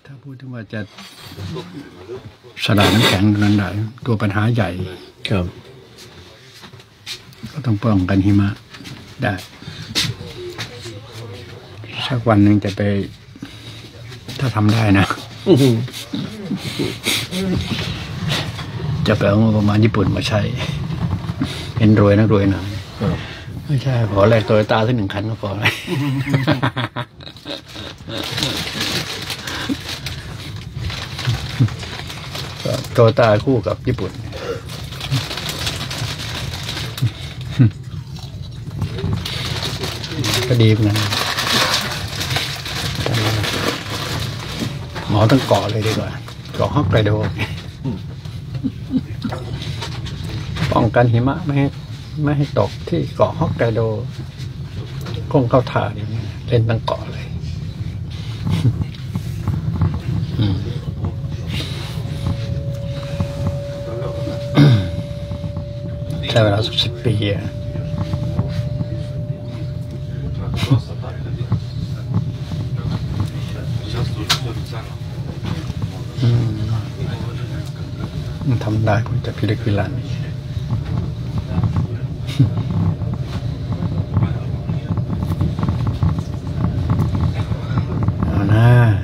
ถ้าพูดถึงว่าจะสลายน้ำแข็งนั้นได้ตัวปัญหาใหญ่ครับก็ต้องป้องกันหิมะได้สักวันหนึ่งจะไปถ้าทำได้นะจะไปเอางบประมาณญี่ปุ่นมาใช้เป็นรวยนักรวยหน่อยไม่ใช่ขอแลกโตโยต้าสัก1 คันก็พอเลยโตโยต้าคู่กับญี่ปุ่นก็ดีเหมือนกันหมอต้องเกาะเลยดีกว่าเกาะฮอกไกโดป้องกันหิมะไม่ให้ตกที่เกาะฮอกไกโดคงเข้าท่าอย่างนี้เล่นตั้งเกาะเลยใช้เวลา10 ปีทำได้ผมจะพิลึกพิลั่นเอานะ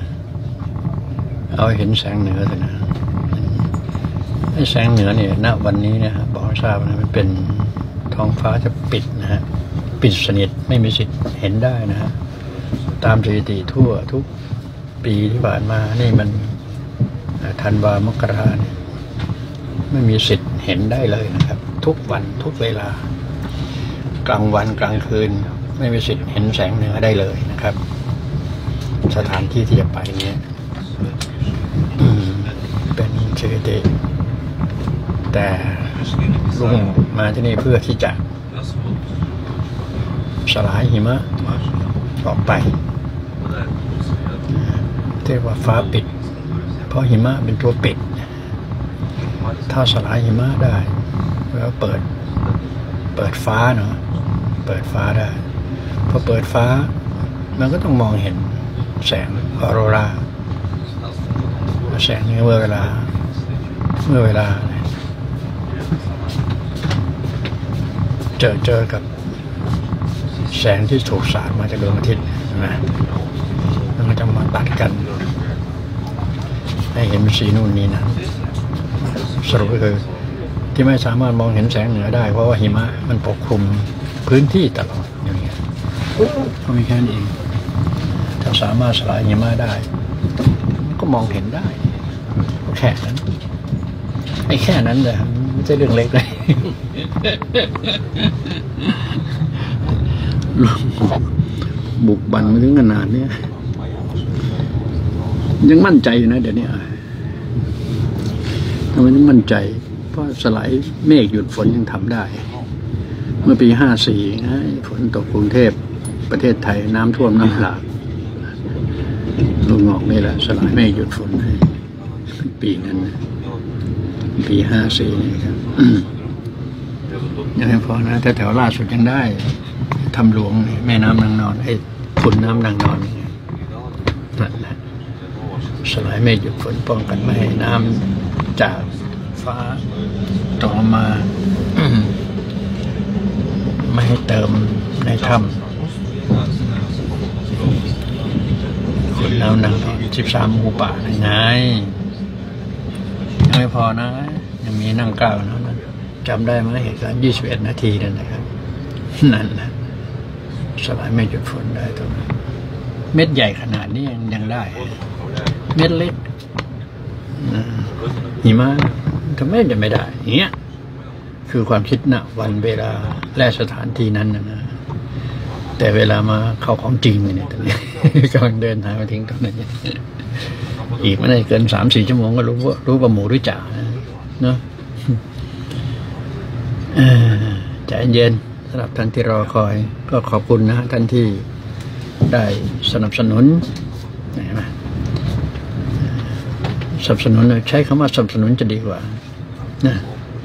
เอาเห็นแสงเหนือสินะไอ้แสงเหนือเนี่ยณวันนี้นะฮะบอกให้ทราบนะมันเป็นท้องฟ้าจะปิดนะฮะปิดสนิทไม่มีสิทธิ์เห็นได้นะฮะตามสถิติทั่วทุกปีที่ผ่านมานี่มันธันวามกราเนี่ยไม่มีสิทธิ์เห็นได้เลยนะครับทุกวันทุกเวลากลางวันกลางคืนไม่มีสิทธิ์เห็นแสงเหนือได้เลยนะครับสถานที่ที่จะไปเนี้ยเป็นสถิติแต่ลุงมาที่นี่เพื่อที่จะสลายหิมะออกไปเรียกว่าฟ้าปิดเพราะหิมะเป็นตัวปิดถ้าสลายหิมะได้แล้วเปิดฟ้าเนาะเปิดฟ้าได้พอเปิดฟ้ามันก็ต้องมองเห็นแสงออโรราแสงนี้เมื่อเวลาเจอกับแสงที่ถูกสาดมาจากดวงอาทิตย์ใช่ไหมแล้วมันจะมาตัดกันให้เห็นสีนู่นนี่นะสรุปก็คือที่ไม่สามารถมองเห็นแสงเหนือได้เพราะว่าหิมะมันปกคลุมพื้นที่ตลอดอย่างเงี้ยก็มีแค่นี้เองถ้าสามารถสลายหิมะได้ก็มองเห็นได้แค่นั้นไอ้แค่นั้นเลยไม่ใช่เรื่องเล็กเลยบุกบันมาถึงขนาดนี้ยังมั่นใจอยู่นะเดี๋ยวนี้ทำไมต้องมั่นใจเพราะสลายเมฆหยุดฝนยังทำได้เมื่อปี54นะฝนตกกรุงเทพประเทศไทยน้ำท่วมน้ำหลากลูกงอกนี่แหละสลายเมฆหยุดฝนให้ปีนั้นปี54นี่ครับยังไม่พอนะแต่แถวล่าสุดยังได้ทำหลวงแม่น้ำนางนอนไอ้ขุนน้ำนางนอนนั่นแหละสลายเมฆหยุดฝนป้องกันไม่ให้น้ำจากฟ้าตกมาไม่ให้เติมในถ้ำขุนน้ำนางนอน13 หมู่ป่าไงยังไม่พอนะยังมีนั่งก้าวนะจำได้ไหมเหตุการณ์21 นาทีนั่นนะครับนั่นแหละสลายเมฆหยุดฝนได้ตรงนั้นเม็ดใหญ่ขนาดนี้ยังได้เม็ดเล็กหิมะทำไมจะไม่ได้เงี้ยคือความคิดณวันเวลาและสถานที่นั้นนะแต่เวลามาเข้าของจริงเนี่ยตอนนี้กำลังเดินทางมาถึงตรงนั้นอีกไม่ได้เกิน3-4 ชั่วโมงก็รู้ว่าหมูหรือจ่าเนาะใจเย็นสำหรับท่านที่รอคอยก็ขอบคุณนะท่านที่ได้สนับสนุนนะสนับสนุนใช้คำว่าสนับสนุนจะดีกว่านะ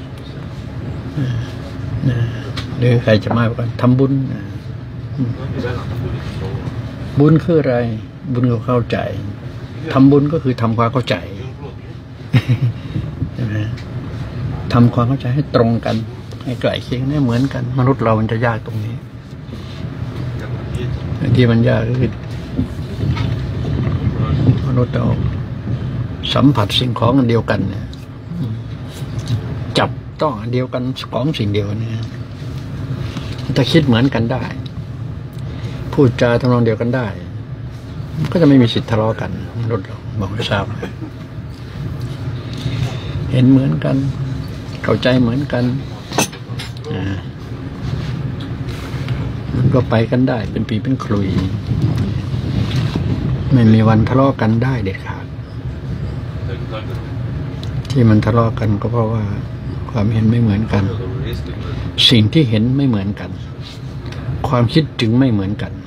หรือใครจะมากกว่าทำบุญบุญคืออะไรบุญก็เข้าใจทำบุญก็คือทำความเข้าใจใช่ไหมทำความเข้าใจให้ตรงกันให้ใกล้เคียงเนี่ยเหมือนกันมนุษย์เรามันจะยากตรงนี้ที่มันยากก็คือมนุษย์เราสัมผัสสิ่งของอันเดียวกันเนี่ยจับต้องอันเดียวกันของสิ่งเดียวเนี่ยถ้าคิดเหมือนกันได้พูดจาทำนองเดียวกันได้ก็จะไม่มีสิทธิ์ทะเลาะกันมนุษย์เราบอกให้ทราบเห็นเหมือนกันเข้าใจเหมือนกันมันก็ไปกันได้เป็นปีเป็นขลุยไม่มีวันทะเลาะกันได้เด็ดขาดที่มันทะเลาะกันก็เพราะว่าความเห็นไม่เหมือนกันสิ่งที่เห็นไม่เหมือนกันความคิดจึงไม่เหมือนกัน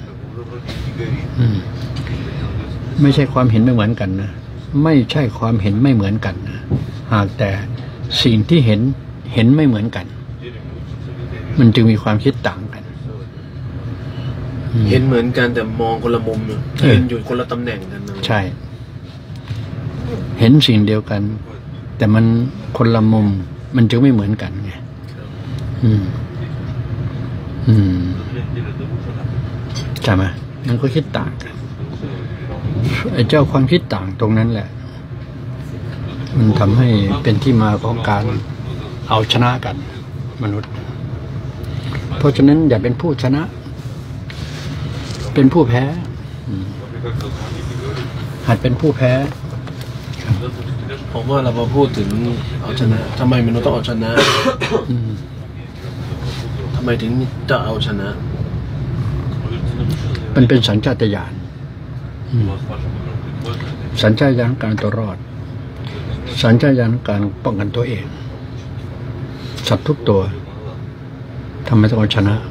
ไม่ใช่ความเห็นไม่เหมือนกันนะไม่ใช่ความเห็นไม่เหมือนกันนะหากแต่สิ่งที่เห็นไม่เหมือนกันมันจึงมีความคิดต่างกันเห็นเหมือนกันแต่มองคนละมุมเห็นอยู่คนละตำแหน่งกันใช่เห็นสิ่งเดียวกันแต่มันคนละมุมมันจึงไม่เหมือนกันไงใช่ไหมมันก็คิดต่างกันไอ้เจ้าความคิดต่างตรงนั้นแหละมันทำให้เป็นที่มาของการเอาชนะกันมนุษย์เพราะฉะนั้นอย่าเป็นผู้ชนะเป็นผู้แพ้หัดเป็นผู้แพ้ผมว่าเราพอพูดถึงเอาชนะทำไมมนุษย์ต้องเอาชนะทำไมถึงจะเอาชนะมันเป็นสัญชาตญาณสัญชาตญาณการตัวรอดสัญชาตญาณการป้องกันตัวเองสัตว์ทุกตัวทำไมต้องเอาชนะ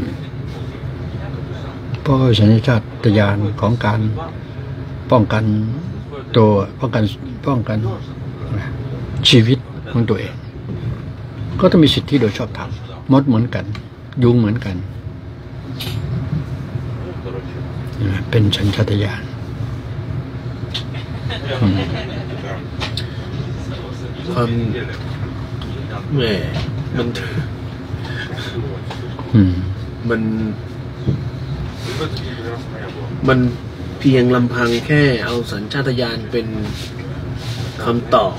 เพราะสัญชาตญาณของการป้องกันตัวป้องกันชีวิตของตัวเองก็ต้องมีสิทธิโดยชอบธรรมมดเหมือนกันยุงเหมือนกันเป็นสัญชาตญาณความแหมมันเพียงลำพังแค่เอาสัญชาตญาณเป็นคำตอบ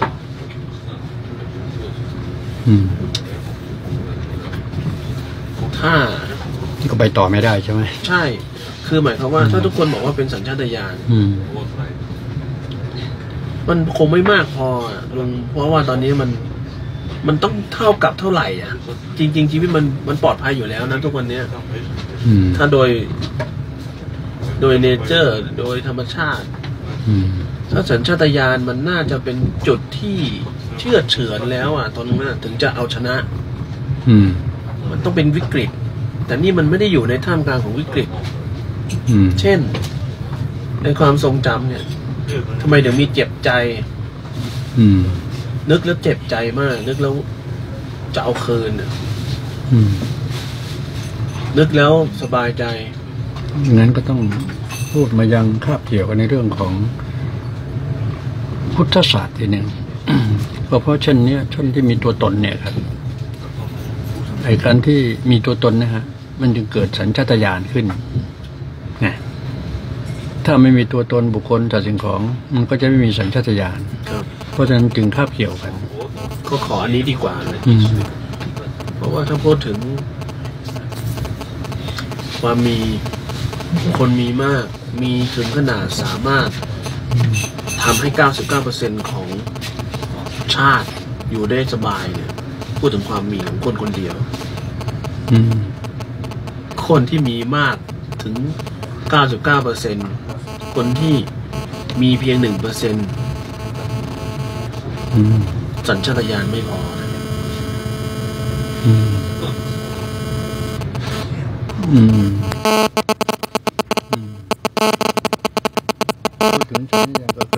ถ้าก็ไปต่อไม่ได้ใช่ไหมใช่คือหมายความว่าถ้าทุกคนบอกว่าเป็นสัญชาตญาณมันคงไม่มากพอลุงเพราะว่าตอนนี้มันต้องเท่ากับเท่าไหร่อ่ะจริงๆชีวิตมันปลอดภัยอยู่แล้วนะทุกวันนี้ถ้าโดยเนเจอร์โดยธรรมชาติถ้าสัญชาตญาณมันน่าจะเป็นจุดที่เชื่อเฉือนแล้วอ่ะตอนนั้นถึงจะเอาชนะมันต้องเป็นวิกฤตแต่นี่มันไม่ได้อยู่ในท่ามกลางของวิกฤตเช่นในความทรงจำเนี่ยทำไมเดี๋ยวมีเจ็บใจนึกแล้วเจ็บใจมากนึกแล้วจะเอาคืนนึกแล้วสบายใจงั้นก็ต้องพูดมายังคาบเกี่ยวกันในเรื่องของพุทธศาสตร์ทีหนึ่งเพราะเช่นนี้เช่นที่มีตัวตนเนี่ยครับไอ้การที่มีตัวตนนะฮะมันจึงเกิดสัญชาตญาณขึ้นไงถ้าไม่มีตัวตนบุคคลจากสิ่งของมันก็จะไม่มีสัญชาตญาณเพราะฉะนั้นจึงคาบเกี่ยวกันก็ขออันนี้ดีกว่าเลยเพราะว่าถ้าพูดถึงความมีคนมีมากมีถึงขนาดสามารถทำให้ 99% ของชาติอยู่ได้สบายเนี่ยพูดถึงความมีของคนคนเดียวคนที่มีมากถึง 99% คนที่มีเพียง 1%สัญชาตญาณไม่พอพูดถึงชิ้นนี้ก็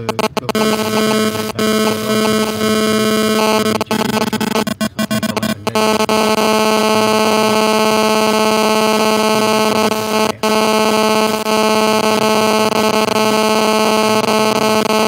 คือ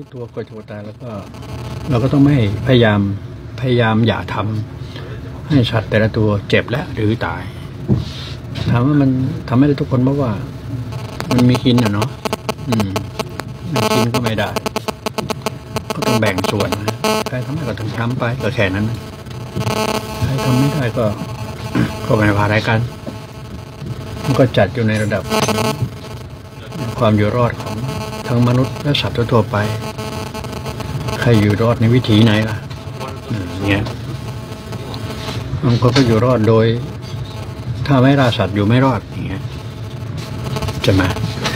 ตัวกลัวตัวตายแล้วก็เราก็ต้องไม่พยายามอย่าทำให้สัตว์แต่ละตัวเจ็บและหรือตายถามว่ามันทำให้ทุกคนเพราะว่ามันมีกินเนาะไม่กินก็ไม่ได้ก็ต้องแบ่งส่วนนะใครทำได้ก็ต้องทำไปก็แค่นั้นใครทำไม่ได้ก็ไม่พาอะไรกันมันก็จัดอยู่ในระดับความอยู่รอดของทั้งมนุษย์และสัตว์ทั่วไปใครอยู่รอดในวิถีไหนล่ะเนี่ยบางคนก็อยู่รอดโดยถ้าไม่ล่าสัตว์อยู่ไม่รอดอย่างเงี้ยใช่ไหม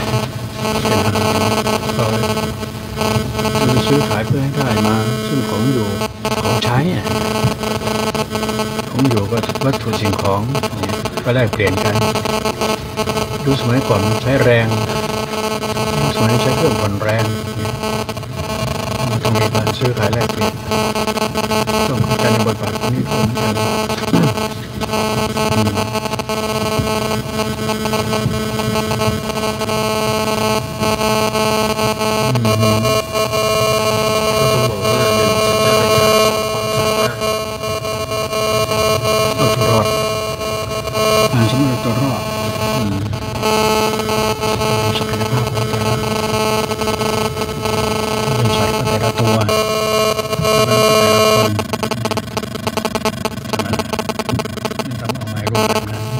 ก็ซื้อขายเพื่อให้ได้มาซึ่งของอยู่ของใช้ของอยู่ก็วัตถุสิ่งของก็แลกเปลี่ยนกันดูสมัยก่อนใช้แรงสมัยใช้เครื่องผ่อนแรงต้องมีการซื้อขายแลกเปลี่ยนต้องเข้าใจในบทบาทของนี้ผมกันตัวรอดศักยภาพของเป็นสายแต่ละตัวไม่ต้องเอาไม้รูปแบบนั้น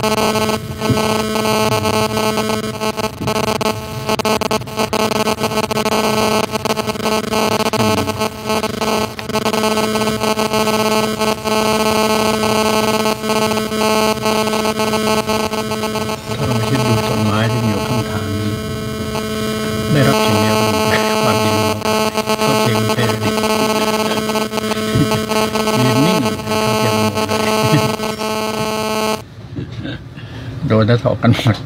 ถ้าเราคิดดูต้นไม้ที่อยู่ข้างทางนี้ได้รับสิ่งเดียวความเย็นเขาเพียงแค่ยืนนิ่งเขาเพียงหมดเลยโดนจะถอกกันหมด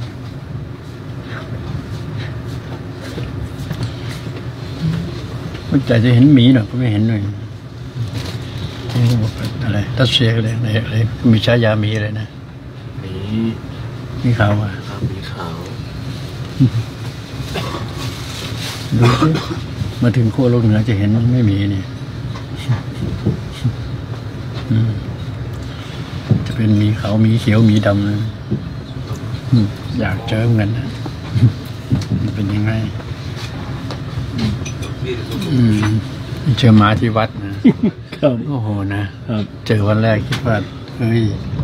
มันจะเห็นหมีหน่อยก็ไม่เห็นหน่อยนี่บอกอะไรรัสเซียอะไรอะไรมีฉายาหมีอะไรนะมีขาวอ่ะมีขาวดูสิมาถึงขั้วโลกเหนือจะเห็นไม่มีนี่จะเป็นมีขาวมีเขียวมีดำนะอยากเจอเหมือนกันนะมันเป็นยังไงเจอหมาที่วัดนะโอ้โหนะเจอวันแรกคิดว่าเฮ้ย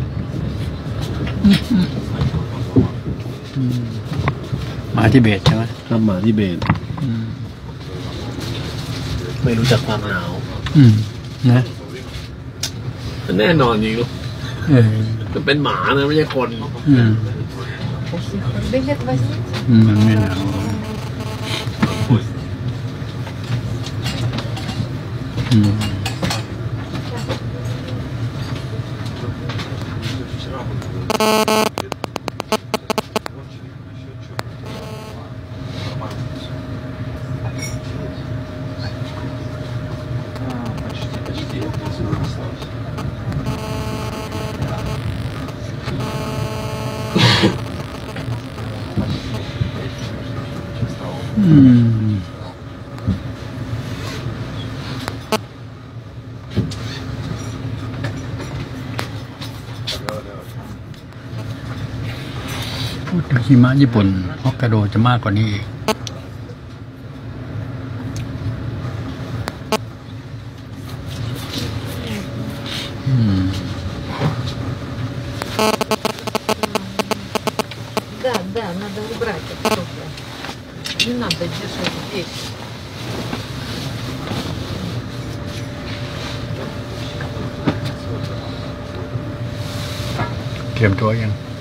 หมาทิเบตใช่ไหมครับหมาทิเบตไม่รู้จักความหนาวนะแน่นอนจริงลูกจะเป็นหมานะไม่ใช่คนมันไม่หนาวพูดถึงหิมะญี่ปุ่นฮอกไกโดจะมากกว่านี้อีก Да, надо убрать это тоже. Не надо держать здесь. เตรียมตัวยัง